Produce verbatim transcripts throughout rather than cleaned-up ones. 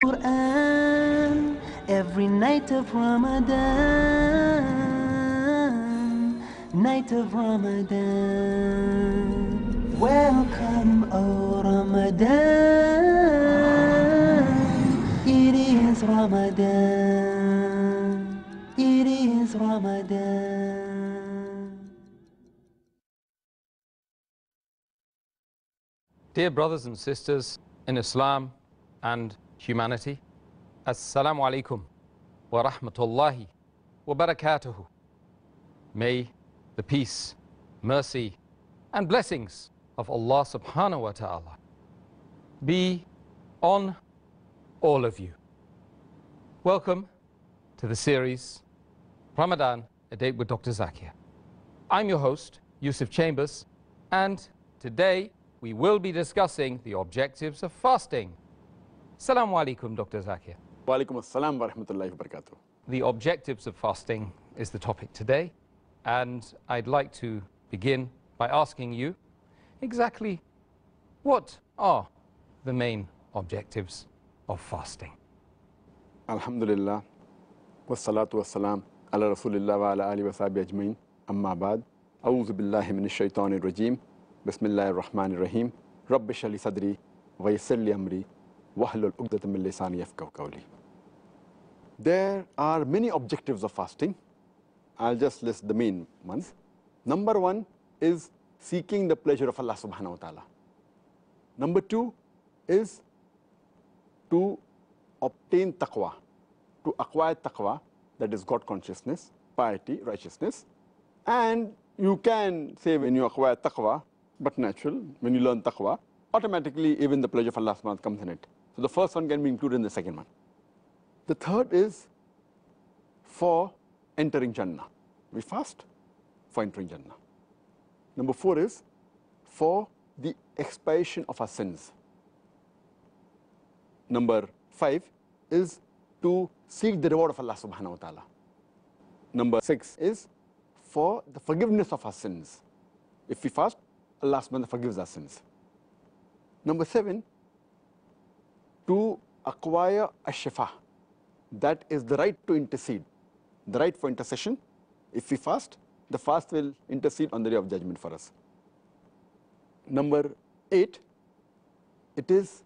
Quran every night of Ramadan, night of Ramadan. Welcome, O Ramadan. It is Ramadan. It is Ramadan. Dear brothers and sisters in Islam and humanity, Assalamu alaikum wa rahmatullahi wa barakatuhu. May the peace, mercy and blessings of Allah subhanahu wa ta'ala be on all of you. Welcome to the series Ramadan, A Date with Doctor Zakir. I'm your host, Yusuf Chambers, and today we will be discussing the objectives of fasting. Assalamu alaikum, Doctor Zakir. Wa alaikum assalam wa rahmatullahi wa barakatuh. The objectives of fasting is the topic today, and I'd like to begin by asking you exactly what are the main objectives of fasting? Alhamdulillah, wa salatu wa salam ala rasulillah wa ala alihi wa sahbihi ajmain, amma ba'd. A'udhu billahi minash shaitanir rajim. Bismillahir Rahmanir Rahim. Rabbi shrah li sadri wa yassir li amri wahlul 'uqdatam min lisani yafqahu qawli. There are many objectives of fasting. I'll just list the main ones. Number one is seeking the pleasure of Allah subhanahu wa ta'ala. Number two is to obtain taqwa, to acquire taqwa, that is God consciousness, piety, righteousness. And you can say when you acquire taqwa, but natural, when you learn taqwa, automatically even the pleasure of Allah subhanahu wa ta'ala comes in it. So the first one can be included in the second one. The third is for entering Jannah. We fast for entering Jannah. Number four is for the expiation of our sins. Number five is to seek the reward of Allah subhanahu wa ta'ala. Number six is for the forgiveness of our sins. If we fast, Allah subhanahu wa ta'ala forgives our sins. Number seven, to acquire a shifa. That is the right to intercede, the right for intercession. If we fast, the fast will intercede on the day of judgment for us. Number eight, it is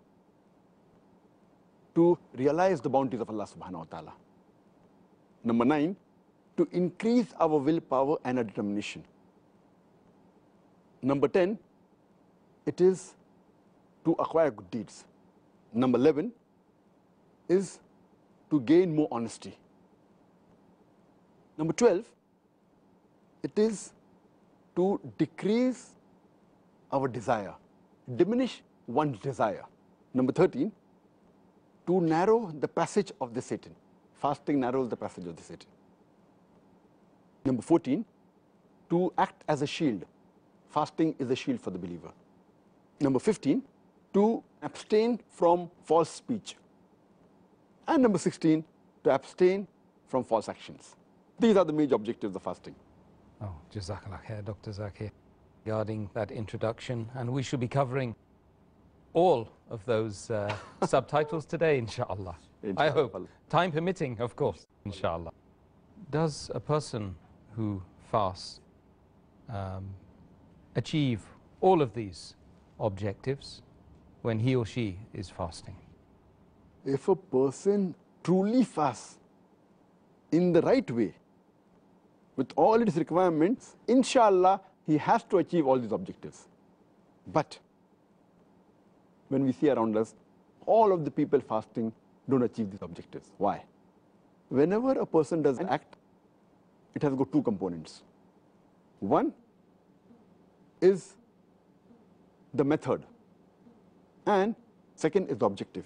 to realize the bounties of Allah subhanahu wa ta'ala. Number nine, to increase our willpower and our determination. Number ten, it is to acquire good deeds. Number eleven is to gain more honesty. Number twelve, it is to decrease our desire, diminish one's desire. Number thirteen, to narrow the passage of the Satan. Fasting narrows the passage of the Satan. Number fourteen, to act as a shield. Fasting is a shield for the believer. Number fifteen, to abstain from false speech. And number sixteen, to abstain from false actions. These are the major objectives of fasting. Oh, Jazakallah khair, Doctor Zakir, regarding that introduction. And we should be covering all of those uh, subtitles today, inshallah. I hope, time permitting, of course, inshallah. Does a person who fasts um, achieve all of these objectives when he or she is fasting? If a person truly fasts in the right way, with all its requirements, inshallah, he has to achieve all these objectives. But when we see around us, all of the people fasting don't achieve these objectives. Why? Whenever a person does an act, it has got two components. One is the method, and second is the objective.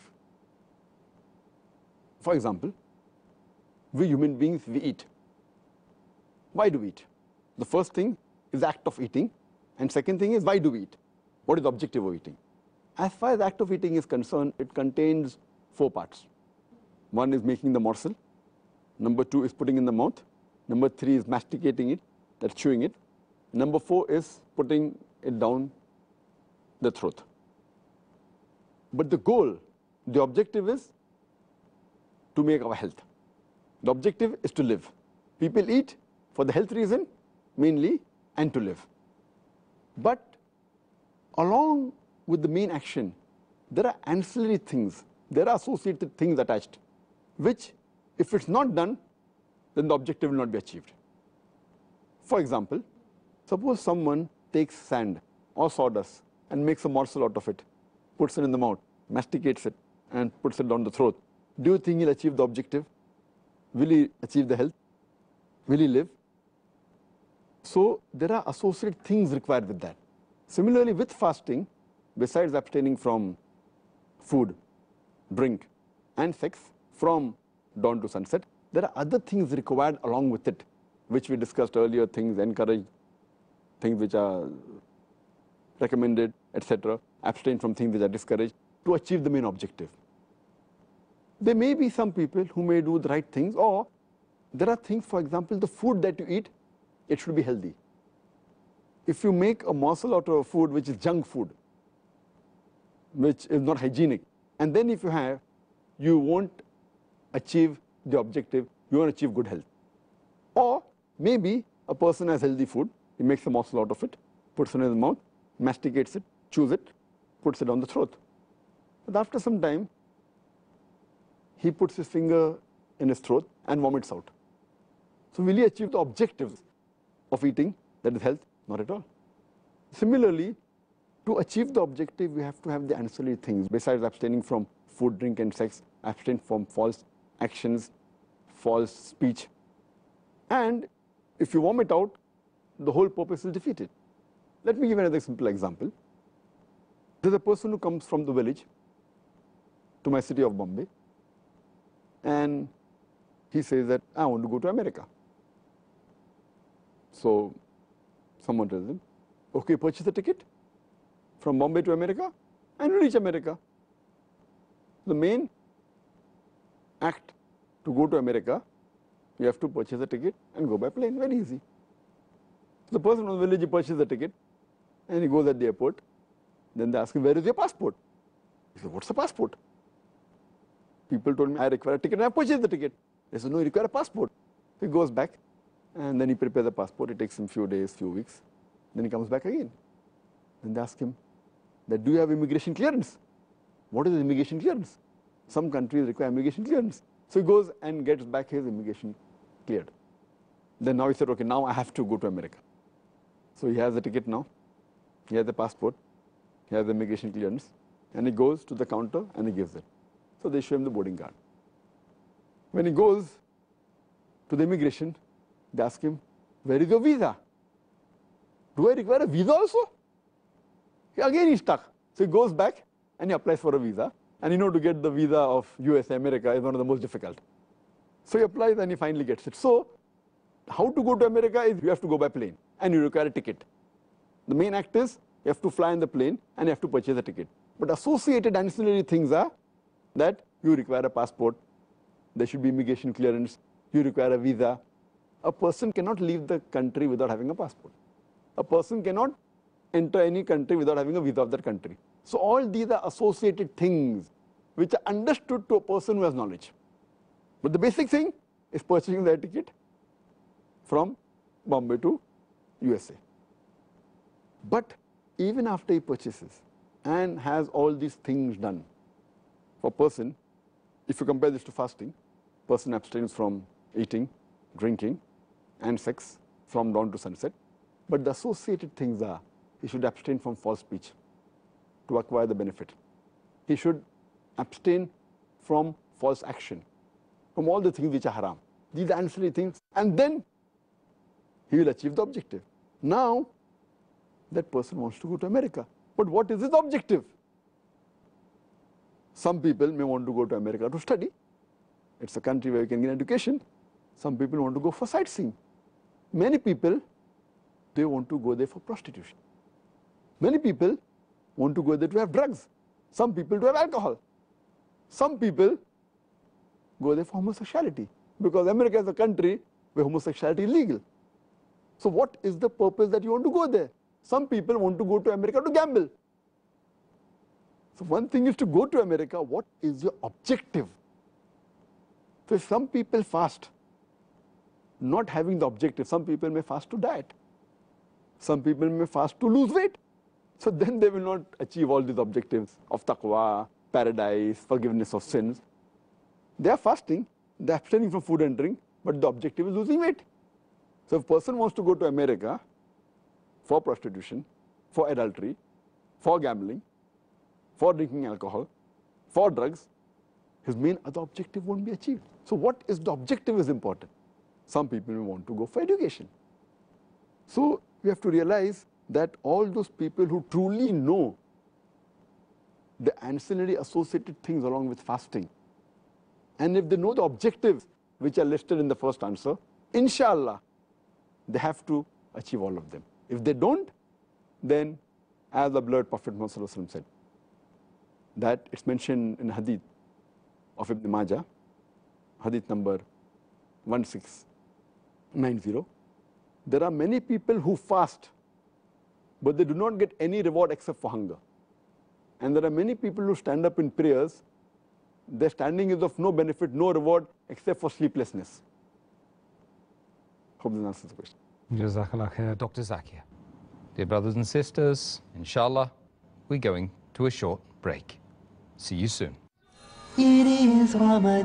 For example, we human beings, we eat. Why do we eat? The first thing is the act of eating, and second thing is why do we eat? What is the objective of eating? As far as the act of eating is concerned, it contains four parts. One is making the morsel. Number two is putting in the mouth. Number three is masticating it, that's chewing it. Number four is putting it down the throat. But the goal, the objective is to make our health. The objective is to live. People eat for the health reason mainly and to live. But along with the main action, there are ancillary things, there are associated things attached, which if it's not done, then the objective will not be achieved. For example, suppose someone takes sand or sawdust and makes a morsel out of it, puts it in the mouth, masticates it, and puts it down the throat. Do you think he'll achieve the objective? Will he achieve the health? Will he live? So there are associated things required with that. Similarly, with fasting, besides abstaining from food, drink, and sex from dawn to sunset, there are other things required along with it, which we discussed earlier, things encouraged, things which are recommended, et cetera, abstain from things which are discouraged to achieve the main objective. There may be some people who may do the right things, or there are things, for example, the food that you eat, it should be healthy. If you make a morsel out of a food which is junk food, which is not hygienic, and then if you have, you won't achieve the objective, you won't achieve good health. Or maybe a person has healthy food, he makes a morsel out of it, puts it in his mouth, masticates it, chews it, puts it down the throat. But after some time, he puts his finger in his throat and vomits out. So will he achieve the objectives of eating, that is health? Not at all. Similarly, to achieve the objective, we have to have the ancillary things. Besides abstaining from food, drink, and sex, abstain from false actions, false speech. And if you vomit out, the whole purpose is defeated. Let me give another simple example. There's a person who comes from the village to my city of Bombay, and he says that I want to go to America. So someone tells him, okay, purchase a ticket from Bombay to America and you reach America. The main act to go to America, you have to purchase a ticket and go by plane, very easy. The person from the village purchases a ticket and he goes at the airport. Then they ask him, where is your passport? He said, what's a passport? People told me, I require a ticket and I purchased the ticket. They said, no, you require a passport. So he goes back and then he prepares the passport. It takes him a few days, few weeks. Then he comes back again. Then they ask him, that do you have immigration clearance? What is immigration clearance? Some countries require immigration clearance. So he goes and gets back his immigration cleared. Then now he said, okay, now I have to go to America. So he has the ticket now. He has the passport. He has the immigration clearance. And he goes to the counter and he gives it. So they show him the boarding card. When he goes to the immigration, they ask him, where is your visa? Do I require a visa also? Again he's stuck. So he goes back and he applies for a visa. And you know, to get the visa of U S A, America is one of the most difficult. So he applies and he finally gets it. So how to go to America is you have to go by plane and you require a ticket. The main act is you have to fly in the plane and you have to purchase a ticket. But associated ancillary things are that you require a passport, there should be immigration clearance, you require a visa. A person cannot leave the country without having a passport. A person cannot enter any country without having a visa of that country. So all these are associated things which are understood to a person who has knowledge. But the basic thing is purchasing the ticket from Bombay to U S A. But even after he purchases and has all these things done, for a person, if you compare this to fasting, person abstains from eating, drinking, and sex from dawn to sunset. But the associated things are, he should abstain from false speech to acquire the benefit. He should abstain from false action, from all the things which are haram. These are ancillary things, and then he will achieve the objective. Now, that person wants to go to America. But what is his objective? Some people may want to go to America to study. It's a country where you can get education. Some people want to go for sightseeing. Many people, they want to go there for prostitution. Many people want to go there to have drugs. Some people to have alcohol. Some people go there for homosexuality, because America is a country where homosexuality is legal. So what is the purpose that you want to go there? Some people want to go to America to gamble. So one thing is to go to America, what is your objective? So if some people fast, not having the objective, some people may fast to diet. Some people may fast to lose weight. So then they will not achieve all these objectives of taqwa, paradise, forgiveness of sins. They are fasting, they are abstaining from food and drink, but the objective is losing weight. So if a person wants to go to America for prostitution, for adultery, for gambling, for drinking alcohol, for drugs, his main other objective won't be achieved. So what is the objective is important. Some people may want to go for education. So we have to realize that all those people who truly know the ancillary associated things along with fasting, and if they know the objectives which are listed in the first answer, inshallah, they have to achieve all of them. If they don't, then as the beloved Prophet Muhammad said, that it's mentioned in hadith of Ibn Majah, hadith number one six nine zero, there are many people who fast, but they do not get any reward except for hunger. And there are many people who stand up in prayers, their standing is of no benefit, no reward, except for sleeplessness. Hope this answers the question. Jazakallah khair, Doctor Zakir. Dear brothers and sisters, inshallah, we're going to a short break. See you soon. It is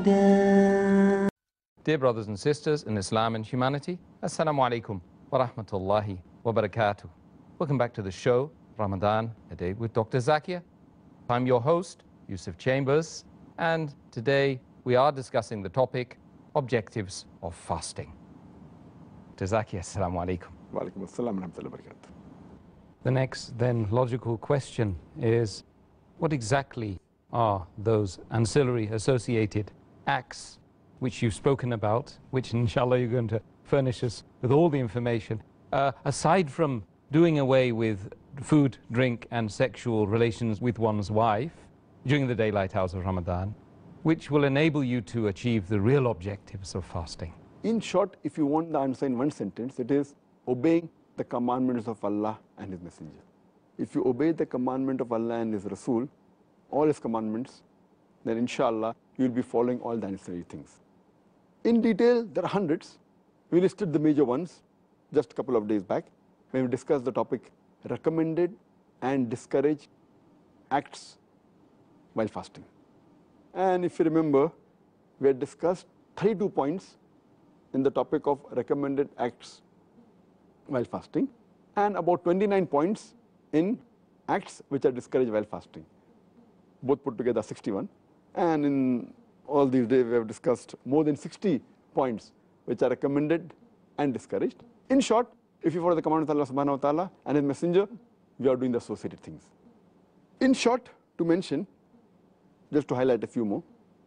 Ramadan. Dear brothers and sisters in Islam and humanity, Assalamu alaikum wa rahmatullahi wa barakatuh. Welcome back to the show, Ramadan, a day with Doctor Zakir. I'm your host, Yusuf Chambers, and today we are discussing the topic, objectives of fasting. Doctor Zakir, Assalamu alaikum. Wa alaikum assalam wa rahmatullahi wa barakatuh. The next then logical question is, what exactly are those ancillary associated acts which you've spoken about, which inshallah you're going to furnish us with all the information, uh, aside from doing away with food, drink and sexual relations with one's wife during the daylight hours of Ramadan, which will enable you to achieve the real objectives of fasting? In short, if you want the answer in one sentence, it is obeying the commandments of Allah and His Messenger. If you obey the commandment of Allah and His Rasul, all His commandments, then inshallah you will be following all the necessary things. In detail, there are hundreds. We listed the major ones just a couple of days back when we discussed the topic recommended and discouraged acts while fasting. And if you remember, we had discussed thirty-two points in the topic of recommended acts while fasting and about twenty-nine points in acts which are discouraged while fasting. Both put together sixty-one. And in all these days we have discussed more than sixty points which are recommended and discouraged. In short, if you follow the command of Allah subhanahu wa ta'ala and His Messenger, we are doing the associated things. In short, to mention, just to highlight a few more,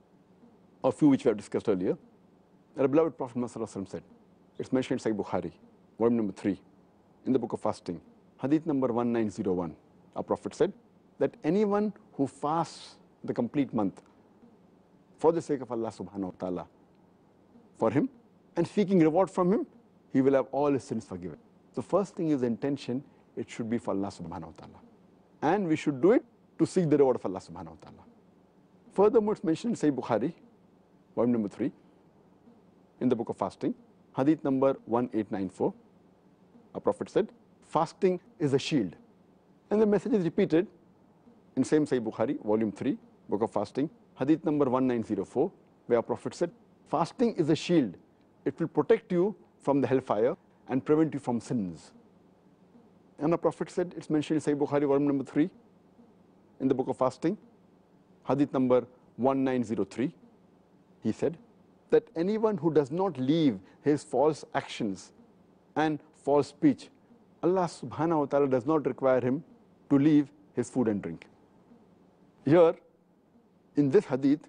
a few which we have discussed earlier, our beloved Prophet Muhammad said, it's mentioned in Sahih Bukhari, volume number three, in the book of fasting, hadith number one nine zero one, our Prophet said that anyone who fasts the complete month for the sake of Allah subhanahu wa ta'ala, for him, and seeking reward from him, he will have all his sins forgiven. The first thing is the intention, it should be for Allah subhanahu wa ta'ala. And we should do it to seek the reward of Allah subhanahu wa ta'ala. Furthermore, it's mentioned in Sahih Bukhari, volume number three, in the book of fasting, hadith number one eight nine four, our Prophet said, fasting is a shield. And the message is repeated in same Sahih Bukhari, volume three, book of fasting, hadith number one nine zero four, where our Prophet said, fasting is a shield. It will protect you from the hellfire and prevent you from sins. And our Prophet said, it's mentioned in Sahih Bukhari, volume number three, in the book of fasting, hadith number one nine zero three, he said that anyone who does not leave his false actions and false speech, Allah subhanahu wa ta'ala does not require him to leave his food and drink. Here, in this hadith,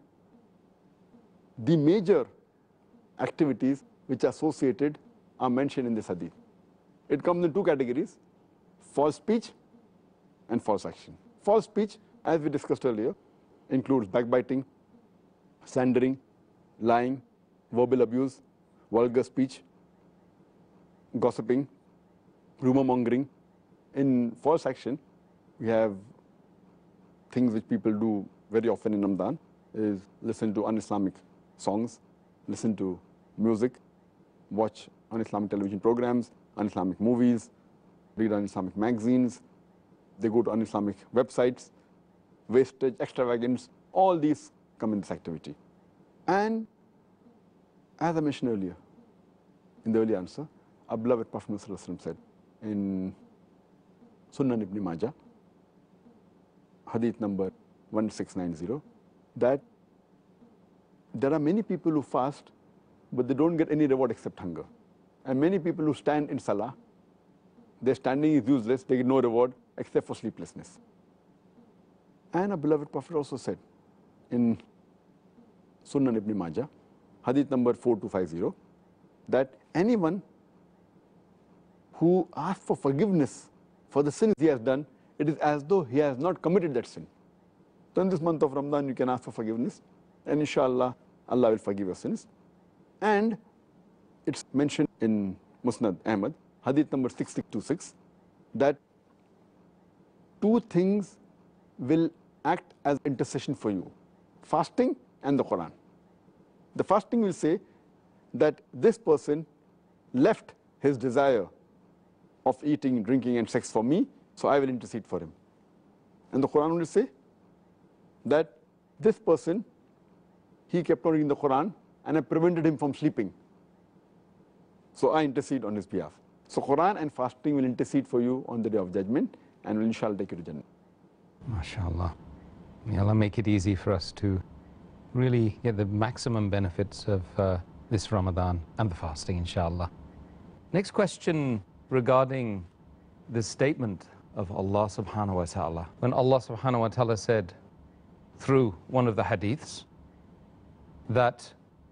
the major activities which are associated are mentioned in this hadith. It comes in two categories, false speech and false action. False speech, as we discussed earlier, includes backbiting, slandering, lying, verbal abuse, vulgar speech, gossiping, rumor mongering. In false action, we have things which people do very often in Ramadan, is listen to un-Islamic songs, listen to music, watch un-Islamic television programs, un-Islamic movies, read un-Islamic magazines. They go to un-Islamic websites, wastage, extravagance, all these come in this activity. And as I mentioned earlier, in the earlier answer, our beloved Prophet Muhammad said in Sunan Ibn Majah, hadith number one six nine zero, that there are many people who fast, but they don't get any reward except hunger. And many people who stand in salah, their standing is useless, they get no reward except for sleeplessness. And our beloved Prophet also said in Sunan Ibn Majah, hadith number four two five zero, that anyone who asks for forgiveness for the sins he has done, it is as though he has not committed that sin. So in this month of Ramadan, you can ask for forgiveness, and inshallah, Allah will forgive your sins. And it's mentioned in Musnad Ahmad, hadith number six six two six, that two things will act as intercession for you, fasting and the Quran. The fasting will say that this person left his desire of eating, drinking and sex for me, so I will intercede for him. And the Quran will say that this person, he kept on reading the Quran and I prevented him from sleeping, so I intercede on his behalf. So Quran and fasting will intercede for you on the Day of Judgment and will inshallah take you to Jannah. MashaAllah. May Allah make it easy for us to really get the maximum benefits of uh, this Ramadan and the fasting, inshallah. Next question regarding the statement of Allah subhanahu wa ta'ala. When Allah subhanahu wa ta'ala said through one of the hadiths that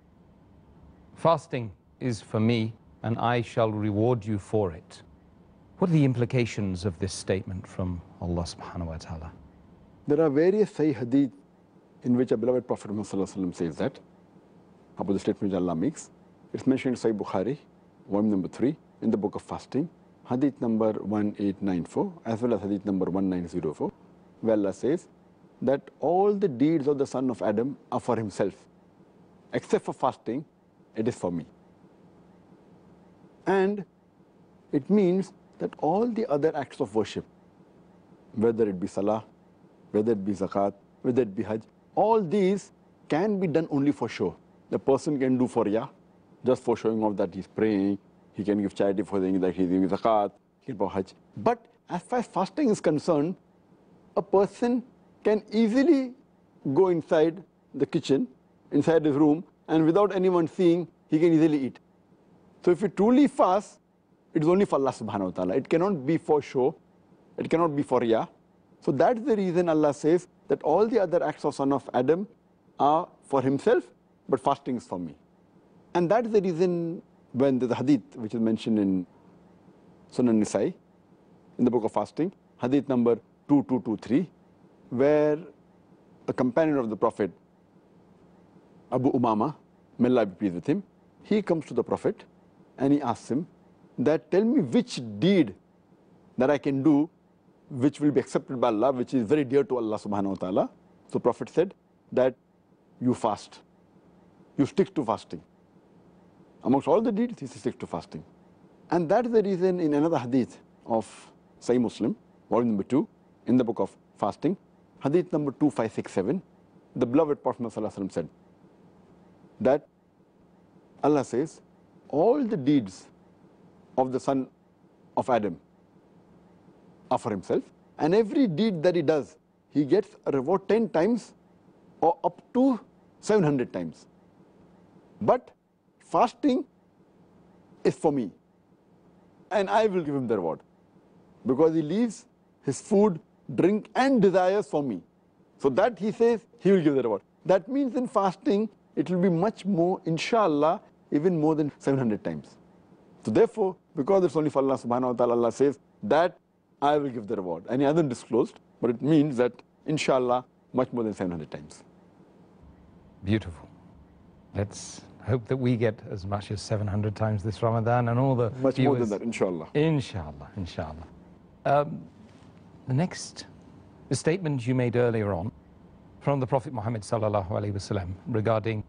fasting is for me and I shall reward you for it. What are the implications of this statement from Allah subhanahu wa ta'ala? There are various Sahih hadith in which our beloved Prophet Muhammad says that, about the statement which Allah makes. It's mentioned in Sahih Bukhari, volume number three, in the book of fasting, hadith number one eight nine four, as well as hadith number one nine zero four, where Allah says that all the deeds of the son of Adam are for himself, except for fasting, it is for me. And it means that all the other acts of worship, whether it be salah, whether it be zakat, whether it be hajj, all these can be done only for show. The person can do for riyah, just for showing off that he's praying, he can give charity for saying that he's giving zakat, he can do hajj. But as far as fasting is concerned, a person can easily go inside the kitchen, inside his room, and without anyone seeing, he can easily eat. So if you truly fast, it is only for Allah subhanahu wa ta'ala. It cannot be for show, it cannot be for riyah. So that's the reason Allah says that all the other acts of son of Adam are for himself, but fasting is for me. And that's the reason when the hadith which is mentioned in Sunan Nisai, in the book of fasting, hadith number two two two three, where a companion of the Prophet, Abu Umama, may Allah be pleased with him, he comes to the Prophet and he asks him that, tell me which deed that I can do which will be accepted by Allah, which is very dear to Allah subhanahu wa ta'ala. So Prophet said that you fast, you stick to fasting. Amongst all the deeds, he sticks to fasting. And that is the reason in another hadith of Sahih Muslim, volume number two, in the book of fasting, hadith number two five six seven, the beloved Prophet ﷺ said that Allah says, all the deeds of the son of Adam are for himself, and every deed that he does, he gets a reward ten times or up to seven hundred times. But fasting is for me, and I will give him the reward, because he leaves his food, drink and desires for me. So that he says he will give the reward. That means in fasting, it will be much more, inshallah, even more than seven hundred times. So therefore, because it's only for Allah subhanahu wa ta'ala, Allah says that I will give the reward. And he hasn't disclosed, but it means that, inshallah, much more than seven hundred times. Beautiful. Let's hope that we get as much as seven hundred times this Ramadan, and all the Much viewers. more than that, inshallah. Inshallah, inshallah. Um, the next the statement you made earlier on from the Prophet Muhammad sallallahu alaihi wasallam regarding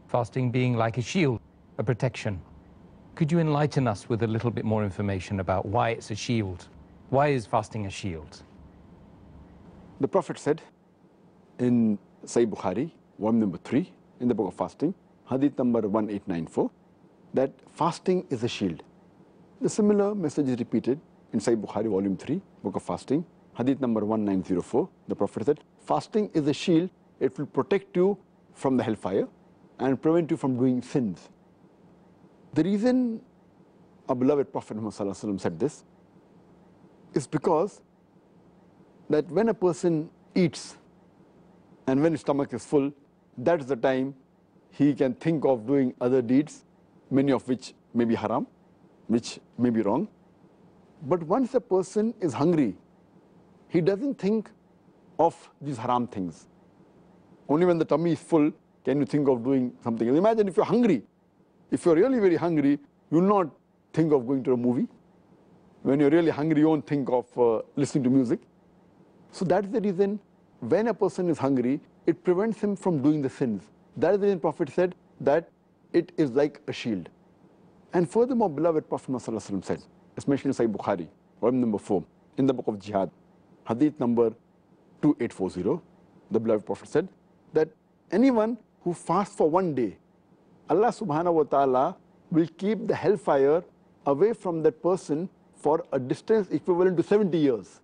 fasting being like a shield, a protection. Could you enlighten us with a little bit more information about why it's a shield? Why is fasting a shield? The Prophet said in Sahih Bukhari, volume number three, in the book of fasting, hadith number one eight nine four, that fasting is a shield. The similar message is repeated in Sahih Bukhari, volume three, book of fasting, hadith number one nine zero four. The Prophet said, fasting is a shield. It will protect you from the hellfire and prevent you from doing sins. The reason our beloved Prophet Muhammad said this is because that when a person eats and when his stomach is full, that's the time he can think of doing other deeds, many of which may be haram, which may be wrong. But once a person is hungry, he doesn't think of these haram things. Only when the tummy is full can you think of doing something else. Imagine if you're hungry. If you're really very hungry, you'll not think of going to a movie. When you're really hungry, you won't think of uh, listening to music. So that's the reason when a person is hungry, it prevents him from doing the sins. That is the reason Prophet said that it is like a shield. And furthermore, beloved Prophet Muhammad said, it's mentioned in Sahih Bukhari, volume number four, in the book of Jihad, hadith number two eight four zero, the beloved Prophet said that anyone who fasts for one day, Allah subhanahu wa ta'ala will keep the hellfire away from that person for a distance equivalent to seventy years.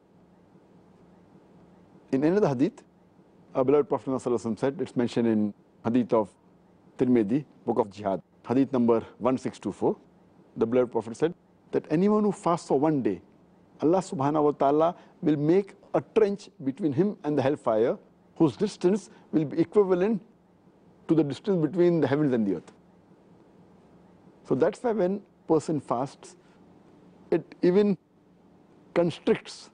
In another hadith, our beloved Prophet Muhammad said, it's mentioned in hadith of Tirmidhi, book of Jihad, hadith number one six two four, the beloved Prophet said that anyone who fasts for one day, Allah subhanahu wa ta'ala will make a trench between him and the hellfire whose distance will be equivalent to the distance between the heavens and the earth. So that's why when a person fasts, it even constricts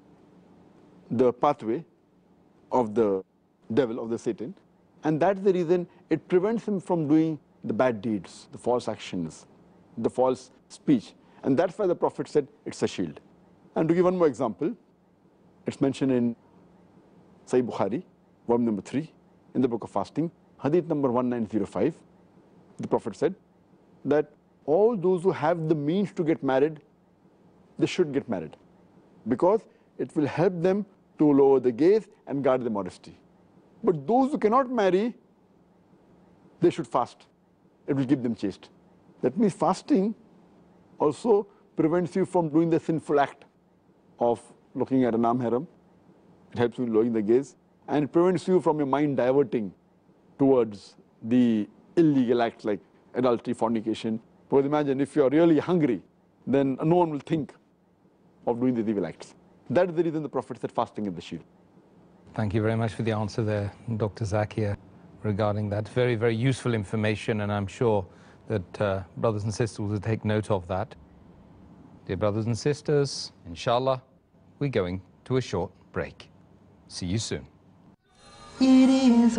the pathway of the devil, of the Satan, and that's the reason it prevents him from doing the bad deeds, the false actions, the false speech. And that's why the Prophet said it's a shield. And to give one more example, it's mentioned in Sahih Bukhari, volume number three, in the book of fasting, hadith number one nine zero five, the Prophet said that all those who have the means to get married, they should get married, because it will help them to lower the gaze and guard their modesty. But those who cannot marry, they should fast. It will keep them chaste. That means fasting also prevents you from doing the sinful act of looking at a nam-haram. It helps you in lowering the gaze, and it prevents you from your mind diverting towards the illegal acts like adultery, fornication. Because imagine if you're really hungry, then no one will think of doing these evil acts. That is the reason the Prophet said fasting is the shield. Thank you very much for the answer there, Doctor Zakir, regarding that. Very, very useful information, and I'm sure that uh, brothers and sisters will take note of that. Dear brothers and sisters, inshallah, we're going to a short break. See you soon. It is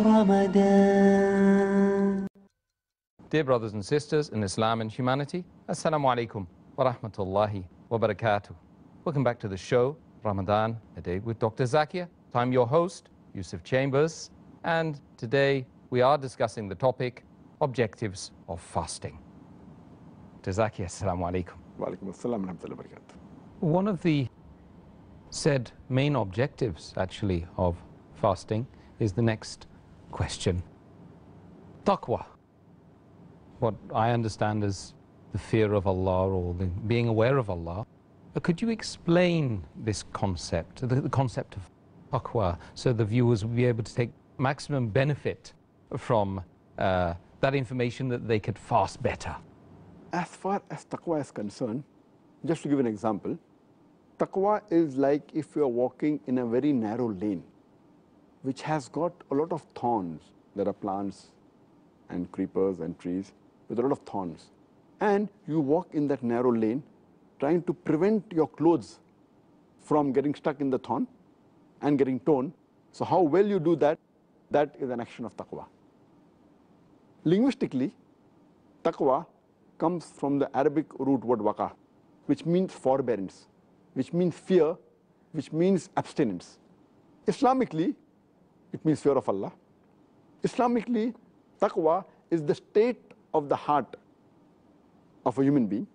Ramadan. Dear brothers and sisters in Islam and humanity, Assalamu alaikum wa rahmatullahi wa barakatuh. Welcome back to the show, Ramadan, a day with Doctor Zakir. I'm your host, Yusuf Chambers, and today we are discussing the topic, objectives of fasting. Doctor Zakir, Assalamu alaikum. Wa alaikum assalam wa rahmatullahi wa barakatuh. One of the said main objectives, actually, of fasting is the next question. Taqwa. What I understand as the fear of Allah, or the being aware of Allah. But could you explain this concept, the, the concept of taqwa, so the viewers will be able to take maximum benefit from uh, that information, that they could fast better? As far as taqwa is concerned, just to give an example, taqwa is like if you are walking in a very narrow lane, which has got a lot of thorns. There are plants and creepers and trees with a lot of thorns. And you walk in that narrow lane, trying to prevent your clothes from getting stuck in the thorn and getting torn. So how well you do that, that is an action of taqwa. Linguistically, taqwa comes from the Arabic root word waqa, which means forbearance, which means fear, which means abstinence. Islamically, it means fear of Allah. Islamically, taqwa is the state of the heart of a human being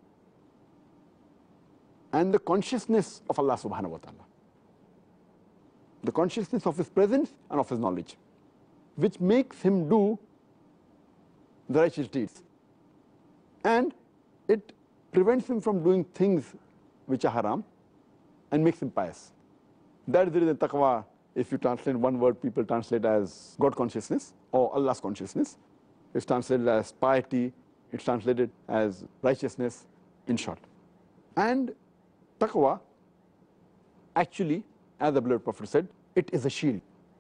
and the consciousness of Allah subhanahu wa ta'ala. The consciousness of His presence and of His knowledge, which makes him do the righteous deeds. And it prevents him from doing things which are haram and makes him pious. That is the reason taqwa, if you translate one word, people translate as God consciousness or Allah's consciousness. It's translated as piety, it's translated as righteousness, in short. And taqwa, actually, as the beloved Prophet said, it is a shield.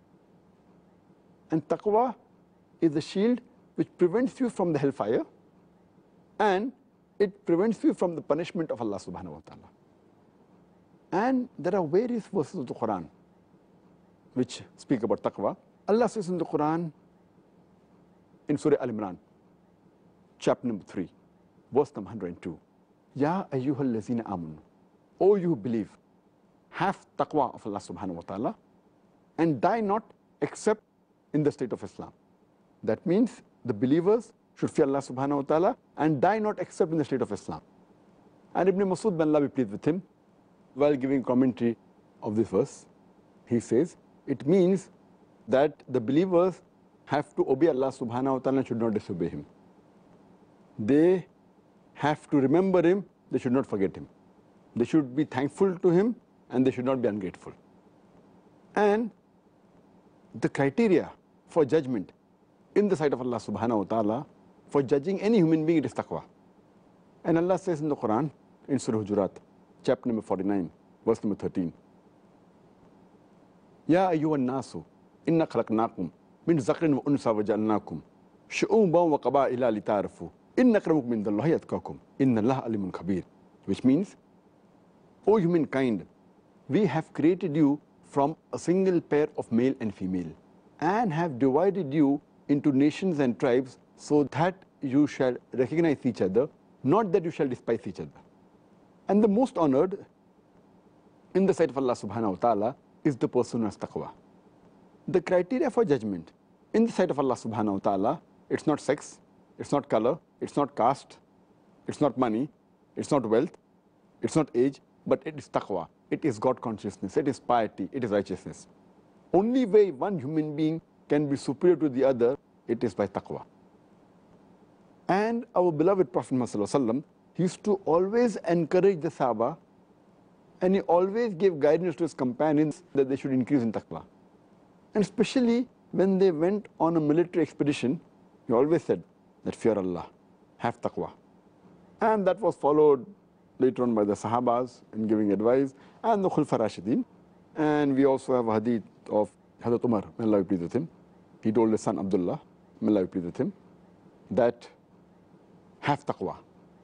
And taqwa is a shield which prevents you from the hellfire, and it prevents you from the punishment of Allah subhanahu wa ta'ala. And there are various verses of the Quran which speak about taqwa. Allah says in the Quran, in Surah Al-Imran, chapter number three, verse number one hundred two, Ya ayyuhal lazina amanu, O you who believe, have taqwa of Allah subhanahu wa ta'ala, and die not except in the state of Islam. That means the believers should fear Allah subhanahu wa ta'ala and die not except in the state of Islam. And Ibn Masud, may Allah be pleased with him, while giving commentary of this verse, he says, it means that the believers have to obey Allah subhanahu wa ta'ala and should not disobey Him. They have to remember Him, they should not forget Him. They should be thankful to Him and they should not be ungrateful. And the criteria for judgment in the sight of Allah subhanahu wa ta'ala, for judging any human being, it is taqwa. And Allah says in the Quran, in Surah Hujurat, chapter number forty-nine, verse number thirteen, Ya ayyuhan nasu, inna khalaqnakum min zakrin wa unsa wa ja'alnakum shu'uban wa qaba'ila lita'arafu inna akramakum indallahi atqakum inna Allaha alimun khabir. Which means, O humankind, we have created you from a single pair of male and female and have divided you into nations and tribes so that you shall recognize each other, not that you shall despise each other. And the most honored in the sight of Allah subhanahu wa ta'ala is the person who has taqwa. The criteria for judgment in the sight of Allah subhanahu wa ta'ala, it's not sex, it's not color, it's not caste, it's not money, it's not wealth, it's not age, but it is taqwa. It is God consciousness, it is piety, it is righteousness. Only way one human being can be superior to the other, it is by taqwa. And our beloved Prophet Muhammad, he used to always encourage the Sahaba, and he always gave guidance to his companions that they should increase in taqwa. And especially when they went on a military expedition, he always said that fear Allah, have taqwa. And that was followed later on by the Sahabas in giving advice, and the Khulfa Rashidin. And we also have a hadith of Hazrat Umar, may Allah be pleased with him. He told his son Abdullah, may Allah be pleased with him, that have taqwa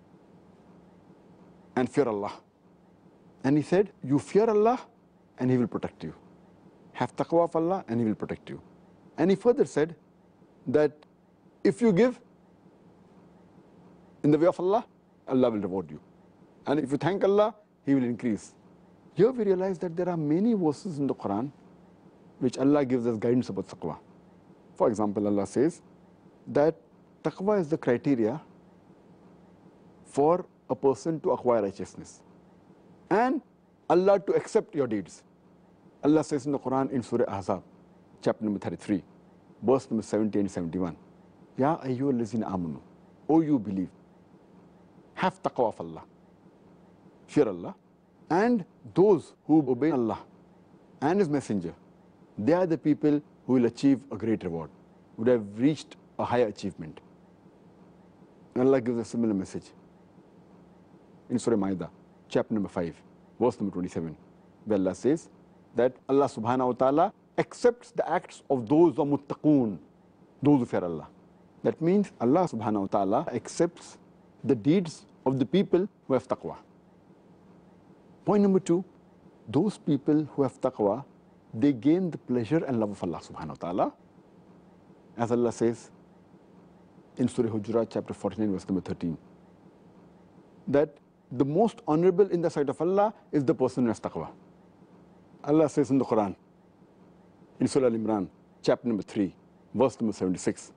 and fear Allah. And he said, you fear Allah and He will protect you. Have taqwa of Allah and He will protect you. And he further said that if you give in the way of Allah, Allah will reward you. And if you thank Allah, He will increase. Here we realize that there are many verses in the Quran which Allah gives us guidance about taqwa. For example, Allah says that taqwa is the criteria for a person to acquire righteousness and Allah to accept your deeds. Allah says in the Quran in Surah Ahzab, chapter number thirty-three, verse number seventy and seventy-one, Ya ayyuhal lazina amanu, O you believe, have taqwa of Allah, fear Allah, and those who obey Allah and His Messenger, they are the people who will achieve a great reward, would have reached a higher achievement. And Allah gives a similar message in Surah Ma'idah, chapter number five, verse number twenty-seven, where Allah says that Allah subhanahu wa ta'ala accepts the acts of those who are muttaqoon, those who fear Allah. That means Allah subhanahu wa ta'ala accepts the deeds of the people who have taqwa. Point number two, those people who have taqwa, they gain the pleasure and love of Allah subhanahu wa ta'ala. As Allah says in Surah Hujurat, chapter forty-nine, verse number thirteen, that the most honorable in the sight of Allah is the person who has taqwa. Allah says in the Quran, in Surah Al-Imran, chapter number three, verse number seventy-six,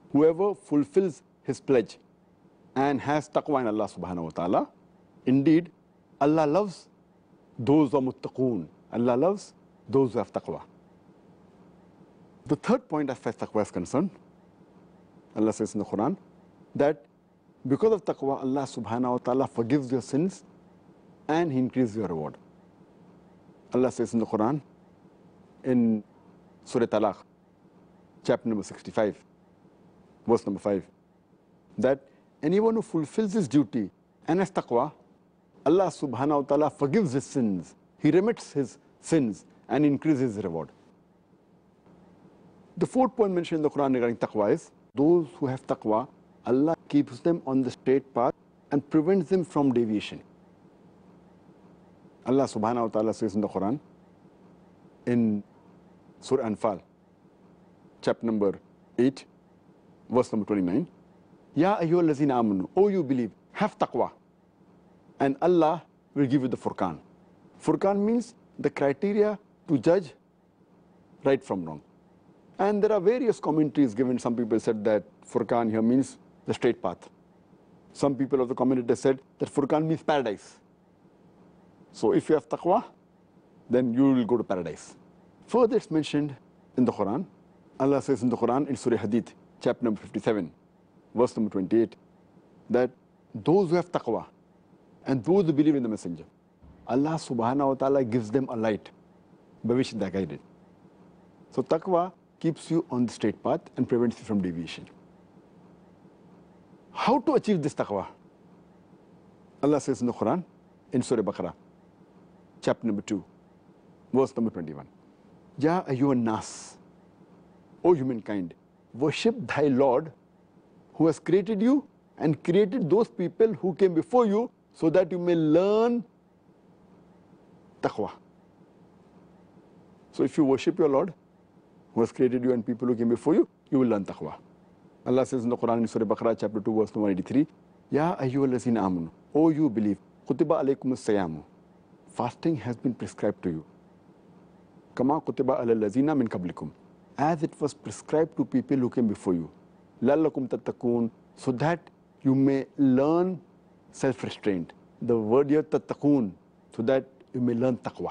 whoever fulfills his pledge and has taqwa in Allah subhanahu wa ta'ala, indeed, Allah loves those who are muttaqoon. Allah loves those who have taqwa. The third point as far as taqwa is concerned, Allah says in the Quran that because of taqwa, Allah subhanahu wa ta'ala forgives your sins and He increases your reward. Allah says in the Quran, in Surah Talaq, chapter number sixty-five, verse number five, that anyone who fulfills his duty and has taqwa, Allah subhanahu wa ta'ala forgives his sins, He remits his sins and increases his reward. The fourth point mentioned in the Quran regarding taqwa is, those who have taqwa, Allah keeps them on the straight path and prevents them from deviation. Allah subhanahu wa ta'ala says in the Quran, in Surah Anfal, chapter number eight, verse number twenty-nine, Ya ayyuhal lazina amanu, O you believe, have taqwa, and Allah will give you the Furqan. Furqan means the criteria to judge right from wrong. And there are various commentaries given. Some people said that Furqan here means the straight path. Some people of the community said that Furqan means paradise. So if you have taqwa, then you will go to paradise. Further, it's mentioned in the Quran. Allah says in the Quran, in Surah Hadith, chapter number fifty-seven, verse number twenty-eight, that those who have taqwa and those who believe in the Messenger, Allah subhanahu wa ta'ala gives them a light by which they are guided. So taqwa keeps you on the straight path and prevents you from deviation. How to achieve this taqwa? Allah says in the Quran, in Surah Baqarah, chapter number two, verse number twenty-one, Ya ayyuhan nas, O humankind, worship thy Lord who has created you and created those people who came before you so that you may learn taqwa. So if you worship your Lord who has created you and people who came before you, you will learn taqwa. Allah says in the Quran in Surah Baqarah chapter two verse number eighty-three, Ya ayyuhal lazina amanu, O you believe, kutiba alaykum as-siyamu, fasting has been prescribed to you. Kama kutiba alal lazina min qablikum, as it was prescribed to people who came before you. Lallakum tattaqoon, so that you may learn self-restraint. The word here tattaqoon, so that you may learn taqwa.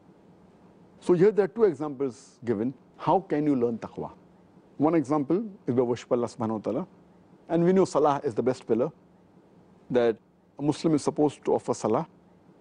So here there are two examples given. How can you learn taqwa? One example is by worship Allah subhanahu wa ta'ala. And we know salah is the best pillar, that a Muslim is supposed to offer salah.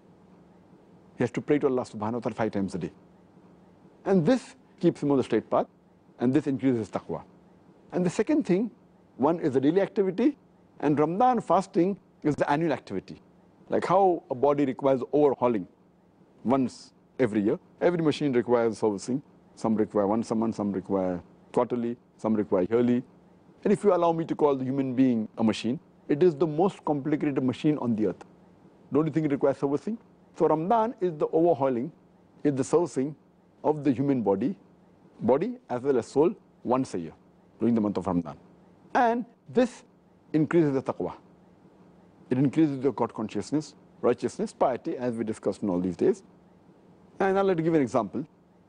He has to pray to Allah subhanahu wa ta'ala five times a day. And this keeps him on the straight path, and this increases taqwa. And the second thing, one is the daily activity, and Ramadan fasting is the annual activity. Like how a body requires overhauling once every year. Every machine requires servicing. Some require once a month, some require quarterly, some require yearly. And if you allow me to call the human being a machine, it is the most complicated machine on the earth. Don't you think it requires servicing? So Ramadan is the overhauling, is the servicing of the human body, body as well as soul, once a year during the month of Ramadan. And this increases the taqwa. It increases your God consciousness, righteousness, piety, as we discussed in all these days. And I'll let you give an example.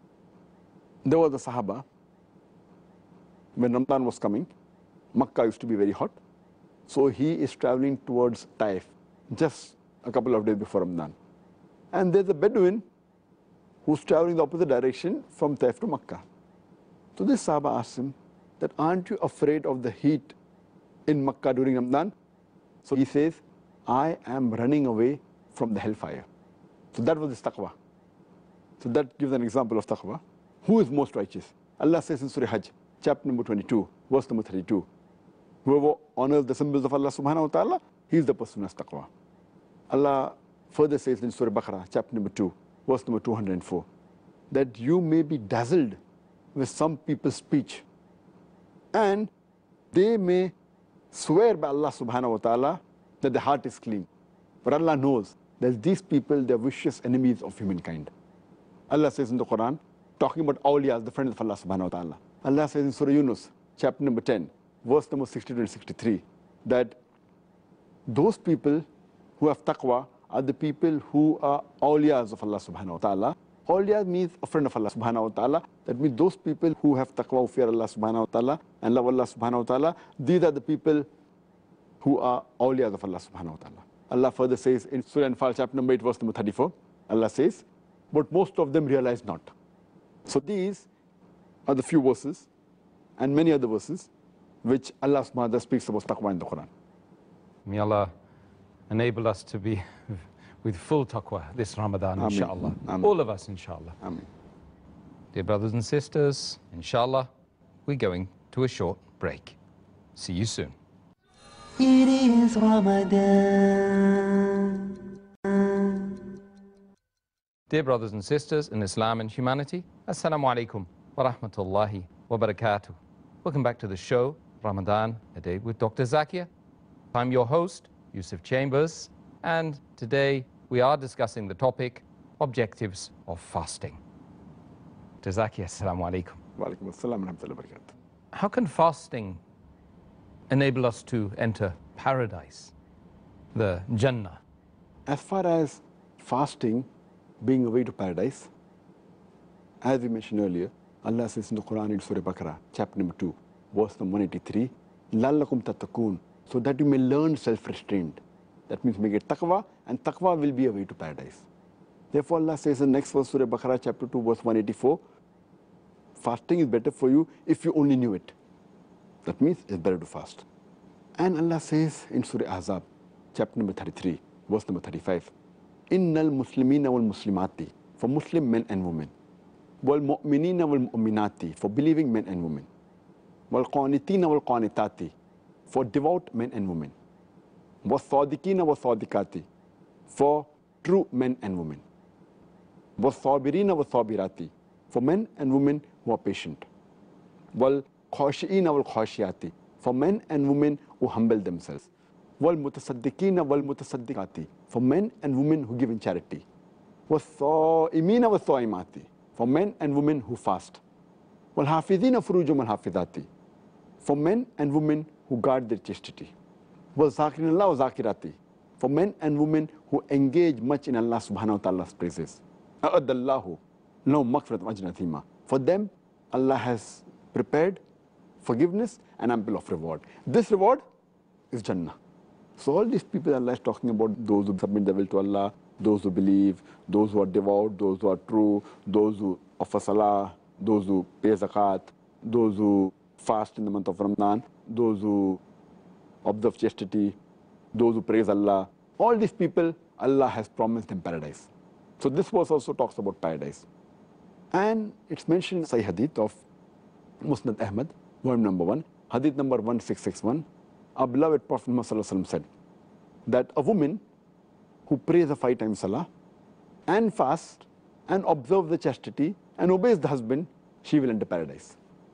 There was a Sahaba, when Ramadan was coming, Makkah used to be very hot. So he is traveling towards Taif, just a couple of days before Ramadan. And there's a Bedouin who's traveling the opposite direction from Taif to Makkah. So this Sahaba asked him that, aren't you afraid of the heat in Makkah during Ramadan? So he says, I am running away from the hellfire. So that was his taqwa. So that gives an example of taqwa. Who is most righteous? Allah says in Surah Hajj, chapter number twenty-two, verse number thirty-two, whoever honors the symbols of Allah subhanahu wa ta'ala, he is the person who has taqwa. Allah further says in Surah Baqarah, chapter number two, verse number two hundred four, that you may be dazzled with some people's speech, and they may swear by Allah subhanahu wa ta'ala that the heart is clean. But Allah knows that these people, they are vicious enemies of humankind. Allah says in the Quran, talking about awliyas, the friends of Allah subhanahu wa ta'ala. Allah says in Surah Yunus, chapter number ten, verse number sixty-two and sixty-three, that those people who have taqwa are the people who are awliyas of Allah subhanahu wa ta'ala. Awliya means a friend of Allah subhanahu wa ta'ala. That means those people who have taqwa, who fear Allah subhanahu wa ta'ala and love Allah subhanahu wa ta'ala, these are the people who are awliyas of Allah subhanahu wa ta'ala. Allah further says in Surah Anfal chapter number eight verse number thirty-four, Allah says, but most of them realize not. So these are the few verses and many other verses which Allah subhanahu wa ta'ala speaks about taqwa in the Quran. May Allah enable us to be with full taqwa this Ramadan, Ameen. inshallah. Ameen. All of us, inshallah. Ameen. Dear brothers and sisters, inshallah, we're going to a short break. See you soon. It is Ramadan. Dear brothers and sisters in Islam and humanity, Assalamu alaikum wa rahmatullahi wa barakatuh. Welcome back to the show, Ramadan, a day with Doctor Zakir. I'm your host, Yusuf Chambers, and today we are discussing the topic, objectives of fasting. Doctor Zakir, Assalamu alaikum. Wa alaikum assalam wa rahmatullahi wa barakatuh. How can fasting enable us to enter paradise, the Jannah? As far as fasting being a way to paradise, as we mentioned earlier, Allah says in the Quran in Surah Baqarah, chapter number two, verse number one eighty-three, لَعَلَّكُمْ تَتَّقُونَ, so that you may learn self-restraint. That means make it taqwa, and taqwa will be a way to paradise. Therefore, Allah says in the next verse, Surah Baqarah, chapter two, verse one eighty-four, fasting is better for you if you only knew it. That means it's better to fast. And Allah says in Surah Ahzab, chapter number thirty-three, verse number thirty-five, Innal Muslimina wal Muslimati, for Muslim men and women, wal Mu'minina wal Mu'minati, for believing men and women, wal Qanitina wal Qanitati, for devout men and women, was Sadiqina was Sadiqati, for true men and women, was Sabirina was Sabirati, for men and women who are patient, wal Khashiina wal Khashiyati, for men and women who humble themselves, wal Mutasaddiqina wal Mutasaddiqati, for men and women who give in charity, was Sa'imina was Sa'imati, for men and women who fast, wal Hafidina furujum wal Hafidati, for men and women who guard their chastity, was Zakirinallah was Zakirati, for men and women who engage much in Allah subhanahu wa ta'ala's praises. A'adallahu no maghfirat wa ajran atheema. For them, Allah has prepared forgiveness and ample of reward. This reward is Jannah. So all these people Allah is talking about, those who submit their will to Allah, those who believe, those who are devout, those who are true, those who offer salah, those who pay zakat, those who fast in the month of Ramadan, those who observe chastity, those who praise Allah. All these people, Allah has promised them paradise. So this verse also talks about paradise. And it's mentioned in Sahih Hadith of Musnad Ahmad, volume number one, Hadith number one six six one. Our beloved Prophet Muhammad said that a woman who prays the five times salah and fast and observe the chastity and obeys the husband, she will enter paradise.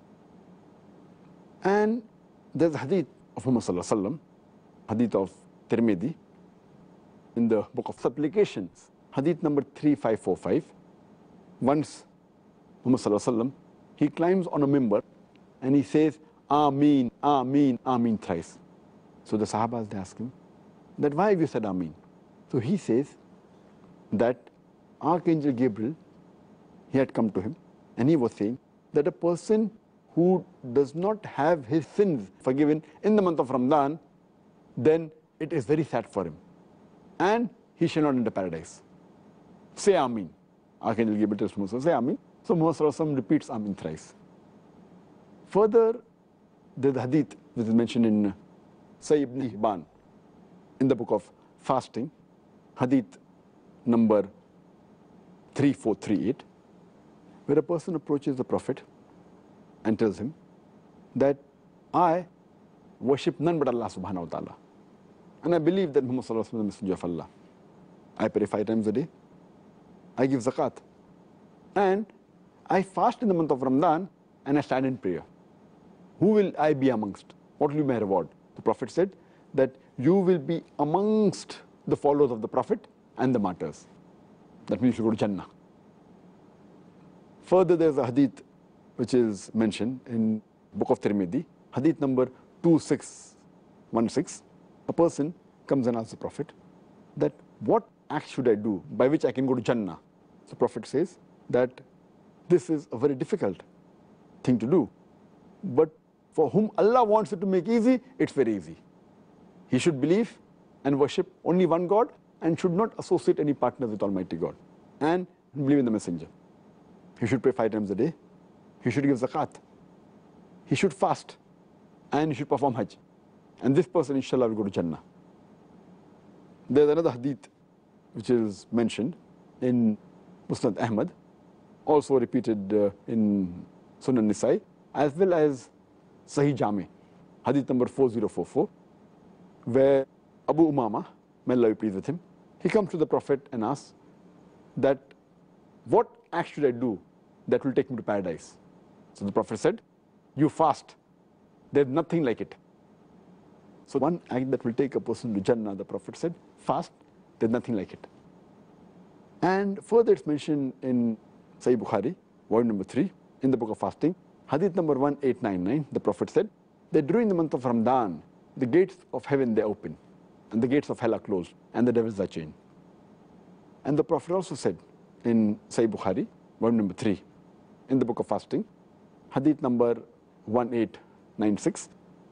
And there's a hadith of Muhammad, hadith of Tirmidhi, in the book of supplications, hadith number three five four five. Once Muhammad, he climbs on a mimbar and he says, Ameen, Ameen, Ameen thrice. So the Sahabas, they ask him, that why have you said Ameen? So he says that Archangel Gabriel, he had come to him and he was saying that a person who does not have his sins forgiven in the month of Ramadan, then it is very sad for him and he shall not enter paradise. Say Ameen. Archangel Gabriel tells Muhammad, say Ameen. So Muhammad repeats Ameen thrice. Further, there's the hadith which is mentioned in Sahih ibn Hibban, in the book of fasting, hadith number three four three eight, where a person approaches the Prophet and tells him that I worship none but Allah subhanahu wa ta'ala. And I believe that Muhammad sallallahu alaihi wasallam is the messenger of Allah. I pray five times a day. I give zakat. And I fast in the month of Ramadan and I stand in prayer. Who will I be amongst? What will be my reward? The Prophet said that you will be amongst the followers of the Prophet and the martyrs. That means you go to Jannah. Further, there's a hadith which is mentioned in book of Tirmidhi, hadith number two six one six. A person comes and asks the Prophet that what act should I do by which I can go to Jannah? So Prophet says that this is a very difficult thing to do. But for whom Allah wants it to make easy, it's very easy. He should believe and worship only one God and should not associate any partners with Almighty God, and believe in the Messenger. He should pray five times a day. He should give zakat. He should fast, and he should perform Hajj. And this person, inshallah, will go to Jannah. There's another hadith which is mentioned in Musnad Ahmad, also repeated uh, in Sunan Nisai, as well as Sahih Jami, hadith number four thousand forty-four, where Abu Umama, may Allah be pleased with him, he comes to the Prophet and asks that, what act should I do that will take me to paradise? So the Prophet said, you fast. There's nothing like it. So one act that will take a person to Jannah, the Prophet said, fast. There's nothing like it. And further it's mentioned in Sahih Bukhari, volume number three, in the book of fasting, hadith number one eight nine nine, the Prophet said that during the month of Ramadan, the gates of heaven, they open, and the gates of hell are closed, and the devils are chained. And the Prophet also said in Sahih Bukhari, volume number three, in the book of fasting, hadith number one eight nine six,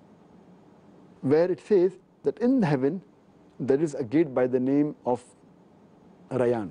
where it says that in the heaven there is a gate by the name of Rayyan,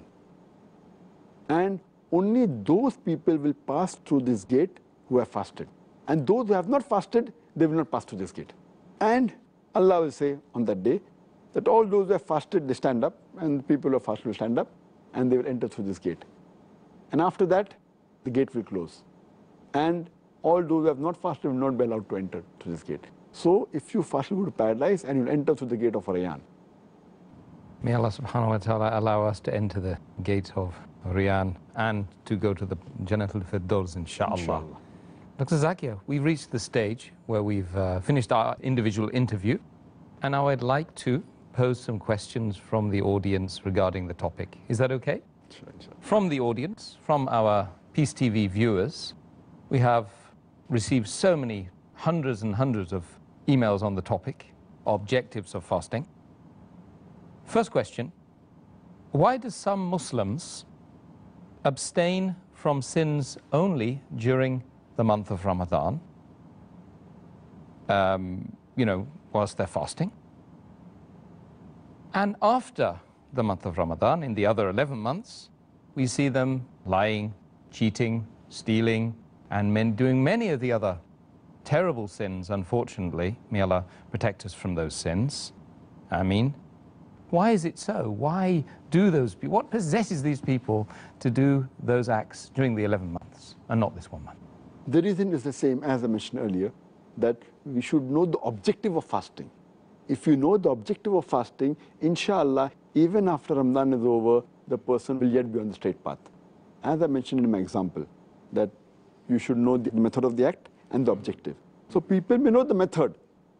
and only those people will pass through this gate who have fasted, and those who have not fasted, they will not pass through this gate. And Allah will say on that day that all those who have fasted, they stand up, and the people who have fasted will stand up, and they will enter through this gate. And after that, the gate will close, and all those who have not fasted will not be allowed to enter through this gate. So if you fast, you go to paradise, and you will enter through the gate of Rayyan. May Allah subhanahu wa ta'ala allow us to enter the gate of Rayyan and to go to the Jannatul Firdaus, inshallah. Inshallah. Doctor Zakir, we've reached the stage where we've uh, finished our individual interview, and now I'd like to pose some questions from the audience regarding the topic. Is that okay? Sure, sure. From the audience, from our Peace T V viewers, we have received so many hundreds and hundreds of emails on the topic, objectives of fasting. First question, why do some Muslims abstain from sins only during the month of Ramadan, um, you know, whilst they're fasting? And after the month of Ramadan, in the other eleven months, we see them lying, cheating, stealing, and men doing many of the other terrible sins, unfortunately. May Allah protect us from those sins. Ameen. Why is it so? Why do those people, what possesses these people to do those acts during the eleven months and not this one month? The reason is the same as I mentioned earlier, that we should know the objective of fasting. If you know the objective of fasting, inshallah, even after Ramadan is over, the person will yet be on the straight path. As I mentioned in my example, that you should know the method of the act and the objective. So people may know the method,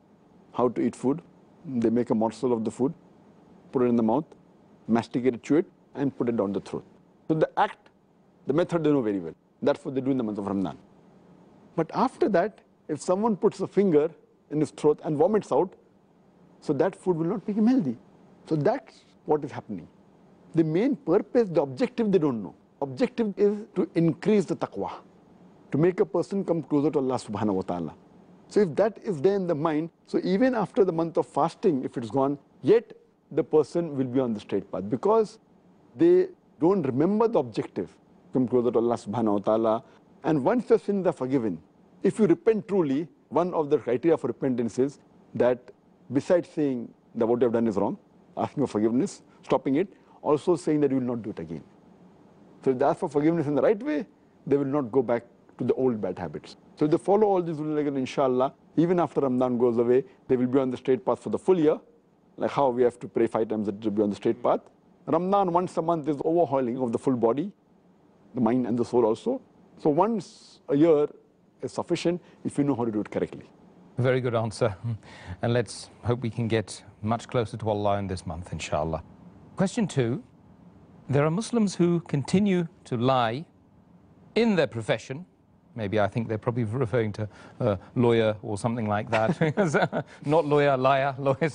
how to eat food. They make a morsel of the food, put it in the mouth, masticate it, chew it, and put it down the throat. So the act, the method they know very well. That's what they do in the month of Ramadan. But after that, if someone puts a finger in his throat and vomits out, so that food will not make him healthy. So that's what is happening. The main purpose, the objective, they don't know. Objective is to increase the taqwa, to make a person come closer to Allah subhanahu wa ta'ala. So if that is there in the mind, so even after the month of fasting, if it's gone, yet the person will be on the straight path, because they don't remember the objective, come closer to Allah subhanahu wa ta'ala. And once your sins are forgiven, if you repent truly, one of the criteria for repentance is that besides saying that what you have done is wrong, asking for forgiveness, stopping it, also saying that you will not do it again. So if they ask for forgiveness in the right way, they will not go back to the old bad habits. So if they follow all these rules, inshallah, even after Ramadan goes away, they will be on the straight path for the full year, like how we have to pray five times a day to be on the straight path. Ramadan once a month is overhauling of the full body, the mind and the soul also. So once a year is sufficient if you know how to do it correctly. Very good answer. And let's hope we can get much closer to Allah in this month, inshallah. Question two, there are Muslims who continue to lie in their profession. Maybe I think they're probably referring to a lawyer or something like that. Not lawyer, liar, lawyers.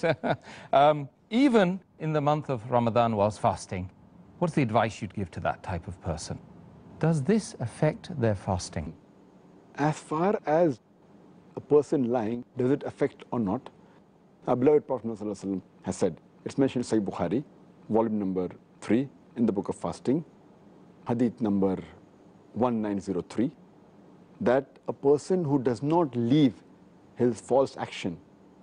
um, even in the month of Ramadan whilst fasting, what's the advice you'd give to that type of person? Does this affect their fasting? As far as a person lying, does it affect or not? Our beloved Prophet ﷺ has said, it's mentioned in Sahih Bukhari, volume number three, in the book of fasting, hadith number one nine zero three, that a person who does not leave his false action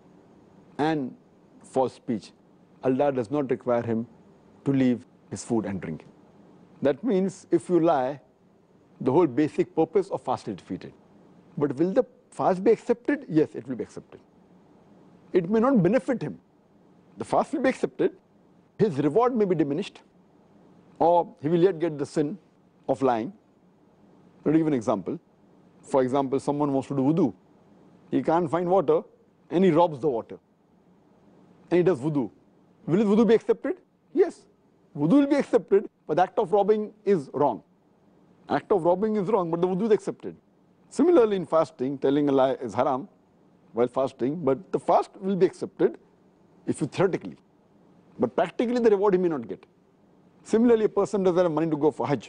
and false speech, Allah does not require him to leave his food and drink. That means if you lie, the whole basic purpose of fast is defeated. But will the fast be accepted? Yes, it will be accepted. It may not benefit him. The fast will be accepted, his reward may be diminished, or he will yet get the sin of lying. Let me give an example. For example, someone wants to do wudu. He can't find water and he robs the water. And he does wudu. Will his wudu be accepted? Yes. Wudu will be accepted, but the act of robbing is wrong. Act of robbing is wrong, but the wudu is accepted. Similarly, in fasting, telling a lie is haram while fasting, but the fast will be accepted if you theoretically. But practically, the reward he may not get. Similarly, a person doesn't have money to go for Hajj,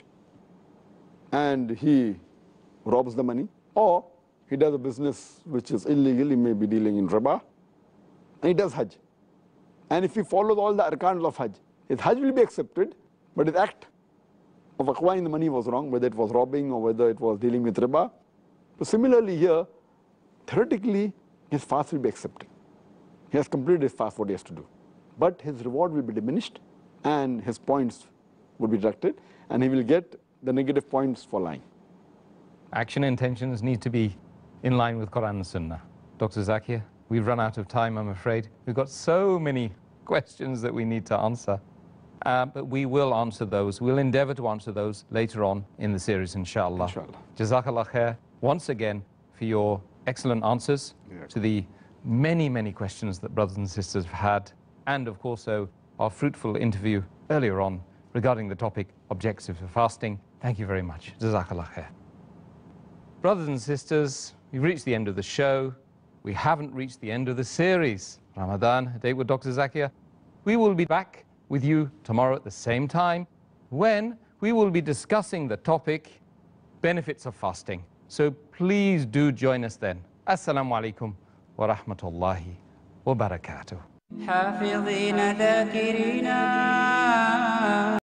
and he robs the money, or he does a business which is illegal, he may be dealing in riba, and he does Hajj. And if he follows all the arkan of Hajj, his Hajj will be accepted, but his act of acquiring the money was wrong, whether it was robbing or whether it was dealing with riba. So similarly here, theoretically, his fast will be accepted. He has completed his fast, what he has to do. But his reward will be diminished, and his points will be deducted, and he will get the negative points for lying. Action intentions need to be in line with Quran and Sunnah. Doctor Zakir, we've run out of time, I'm afraid. We've got so many questions that we need to answer. Uh, but we will answer those. We'll endeavor to answer those later on in the series, inshallah. Inshallah. Jazakallah khair once again for your excellent answers Yeah. to the many, many questions that brothers and sisters have had, and of course, so our fruitful interview earlier on regarding the topic objectives of fasting. Thank you very much. Jazakallah khair. Brothers and sisters, we've reached the end of the show. We haven't reached the end of the series. Ramadan, a date with Doctor Zakir. We will be back with you tomorrow at the same time, when we will be discussing the topic benefits of fasting. So please do join us then. Assalamu alaikum wa rahmatullahi wa barakatuh. حافظين ذاكرين